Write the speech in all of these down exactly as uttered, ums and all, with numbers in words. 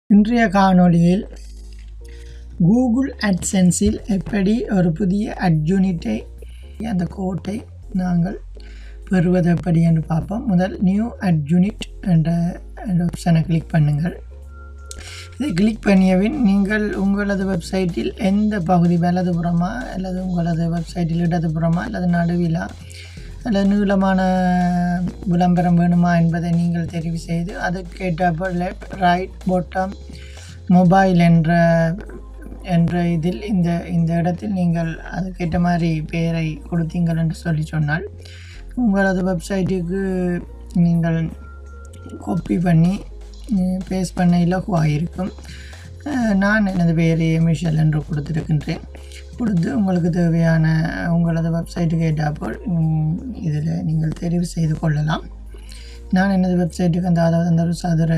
இன்றைய காணொளியில் கூகுள் அட்சென்ஸில் எப்படி ஒரு புதிய அட்யூனிட்டை அந்த கோட்டை நாங்கள் பெறுவது எப்படி என்று பார்ப்போம். முதல் நியூ அட்யூனிட் என்ற ஆப்ஷனை கிளிக் பண்ணுங்கள். இதை கிளிக் பண்ணியபின் நீங்கள் உங்களது வெப்சைட்டில் எந்த பகுதி வலதுபுறமா அல்லது உங்களது வெப்சைட்டில் இடதுபுறமா அல்லது நடுவிலா அல்லது நீளமான விளம்பரம் வேணுமா என்பதை நீங்கள் தெரிவு செய்து அதுக்கேற்றப்ப லெஃப்ட் ரைட் பாட்டம் மொபைல் என்ற என்ற இதில் இந்த இந்த இடத்தில் நீங்கள் அதுக்கேற்ற மாதிரி பெயரை கொடுத்தீங்கள் என்று சொல்லி சொன்னால் உங்களது வெப்சைட்டுக்கு நீங்கள் காப்பி பண்ணி பேஸ்ட் பண்ண இலகுவாக இருக்கும். நான் எனது பெயரை மிஷல் என்று கொடுத்துருக்கின்றேன். கொடுத்து உங்களுக்கு தேவையான உங்களது வெப்சைட்டுக்கு ஏற்றாப்போல் இதில் நீங்கள் தெரிவு செய்து கொள்ளலாம். நான் எனது வெப்சைட்டுக்கு அந்த அதாவது அந்த ஒரு சதுர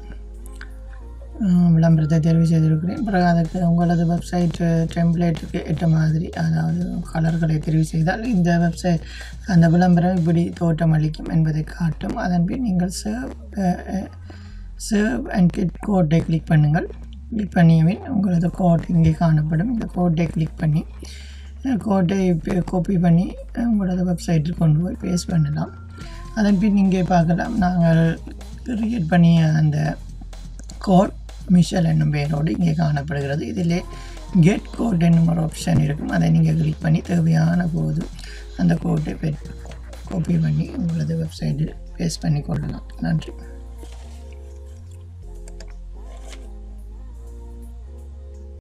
விளம்பரத்தை தெரிவு செய்திருக்கிறேன். பிறகு அதற்கு உங்களது வெப்சைட் டெம்ப்ளேட்டுக்கு ஏற்ற மாதிரி அதாவது கலர்களை தெரிவு செய்தால் இந்த வெப்சைட் அந்த விளம்பரம் இப்படி தோற்றம் அளிக்கும் என்பதை காட்டும். அதன் பின் நீங்கள் சேவ் சேவ் அண்ட் கெட் கோட்டை கிளிக் பண்ணுங்கள். கிளிக் பண்ணியபின் உங்களது கோட் இங்கே காணப்படும். இந்த கோட்டை கிளிக் பண்ணி கோட்டை காப்பி பண்ணி உங்களது வெப்சைட்டில் கொண்டு போய் பேஸ்ட் பண்ணலாம். அதன் பின் இங்கே பார்க்கலாம் நாங்கள் கிரியேட் பண்ணிய அந்த கோட் மிஷல் என்னும் பெயரோடு இங்கே காணப்படுகிறது. இதிலே கெட் கோட் என்னும் ஒரு ஆப்ஷன் இருக்கும். அதை நீங்கள் கிளிக் பண்ணி தேவையான போது அந்த கோட்டை காப்பி பண்ணி உங்களது வெப்சைட்டில் பேஸ்ட் பண்ணி கொள்ளலாம். நன்றி.